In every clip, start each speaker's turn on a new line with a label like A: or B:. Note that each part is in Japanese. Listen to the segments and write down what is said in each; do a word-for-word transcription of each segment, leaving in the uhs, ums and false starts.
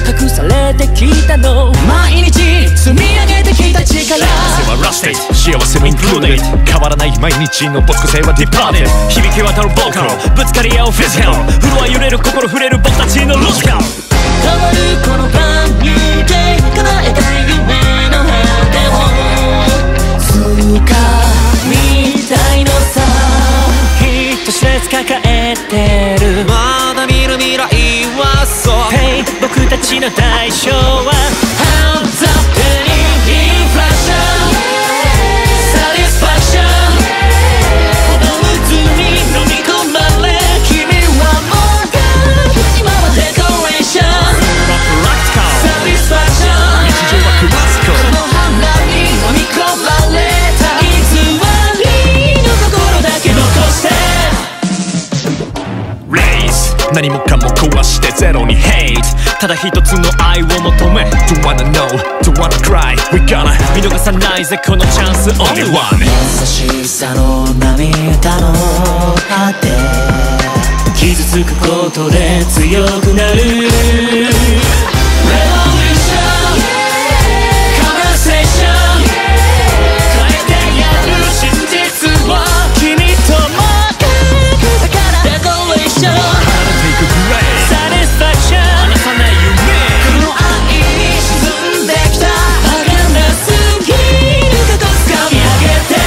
A: 隠されてきたの毎日積み上げてきた力
B: はラステイ幸せもインクルーデッ変わらない毎日の没個性はディパーテッ響き渡るボーカルぶつかり合うフィジカルフロア揺れる心触れる僕たちのロジカル
A: 変わるこの番組で叶えたい夢の果てを掴みたいのさ一つ抱えてる
B: まだ見る未来はそう
A: Hey 僕たちの代償は Hands up in Infraction Satisfaction ほど渦に飲み込まれ君はもう今はデコレーション Satisfaction
B: 日常はクラシカル
A: この花に飲み込まれた偽りの心だけ残して
B: 何もかも壊してゼロに Hate ただ一つの愛を求め Don't wanna know, don't wanna cry We gonna 見逃さないぜこのチャンス Only one
A: 優しさの涙の果て傷つくことで強くなる Revolution Conversation 変えてやる真実を君ともだから Decoration Satisfaction
B: 離さない夢
A: この愛に沈んできた儚すぎる過去掴み上げて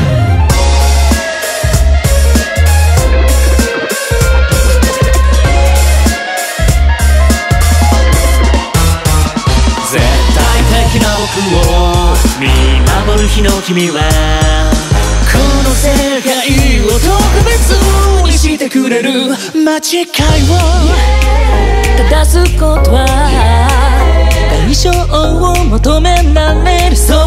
A: 絶対的な僕を見守る日の君はこの世界を特別にしてくれる間違いを正すことは代償を求められるそ